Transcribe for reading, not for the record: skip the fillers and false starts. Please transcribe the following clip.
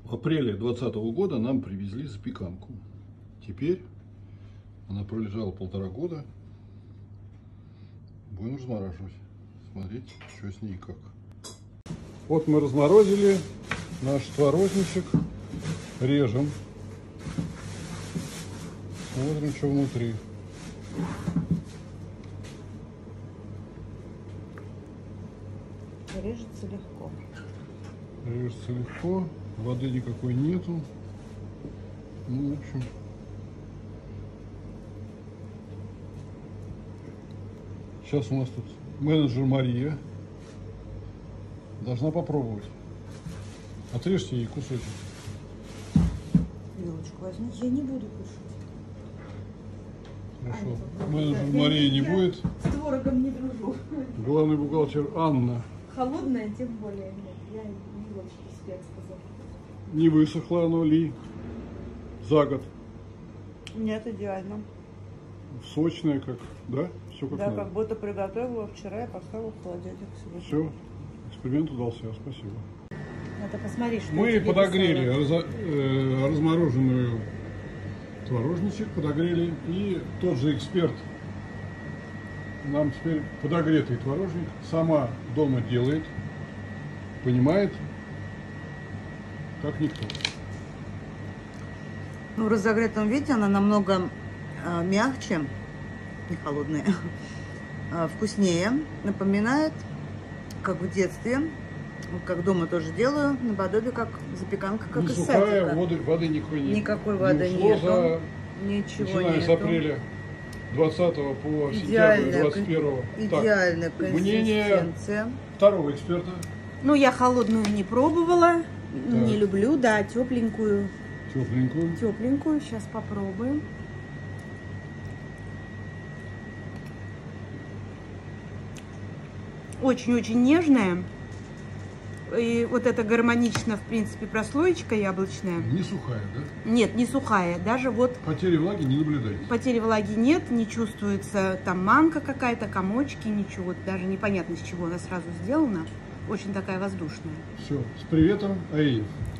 В апреле 2020 года нам привезли запеканку. Теперь она пролежала 1,5 года. Будем размораживать. Смотреть, что с ней и как. Вот мы разморозили наш творожничек. Режем. Смотрим, что внутри. Режется легко. Режется легко. Воды никакой нету. Ну, в общем. Сейчас у нас тут менеджер Мария. Должна попробовать. Отрежьте ей кусочек. Вилочку возьми. Я не буду кушать. Хорошо. Менеджер Мария не будет. С творогом не дружу. Главный бухгалтер Анна. Холодная, тем более нет. Я вилочки себе сказала. Не высохло оно ли за год. Нет, идеально. Сочное как, да? Все как Да, надо. как будто приготовила вчера, я поставила в холодильник себе. Все, эксперимент удался, спасибо. Надо посмотреть, что Мы тебе подогрели писала. размороженную творожничек, подогрели, и тот же эксперт нам теперь подогретый творожник сама дома делает, понимает, как никто. Ну, в разогретом виде она намного мягче, не холодная, вкуснее. Напоминает, как в детстве, как дома тоже делаю, наподобие как запеканка, как Не из сухая, садика. воды никакой нет. Никакой воды нету. Ничего Начиная с нету. апреля 20 по сентябрь Идеальная, 21. идеальная мнение консистенция. второго эксперта. Ну, я холодную не пробовала, Так. не люблю, да, тепленькую. Тепленькую. Тепленькую, сейчас попробуем. Очень-очень нежная. И вот это гармонично, в принципе, прослоечка яблочная. Не сухая, да? Нет, не сухая. Даже вот Потери влаги не наблюдается. потери влаги нет, не чувствуется там манка какая-то, комочки, ничего. Даже непонятно, с чего она сразу сделана. Очень такая воздушная. Все, с приветом, Аиев.